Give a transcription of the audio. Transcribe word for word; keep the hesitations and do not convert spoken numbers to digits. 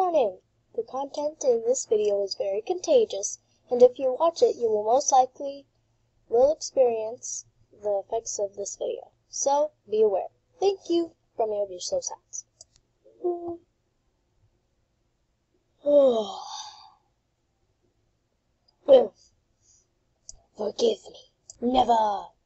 warning! The content in this video is very contagious, and if you watch it you will most likely will experience the effects of this video. So, be aware. Thank you from your Digital Sounds. Forgive me. Never.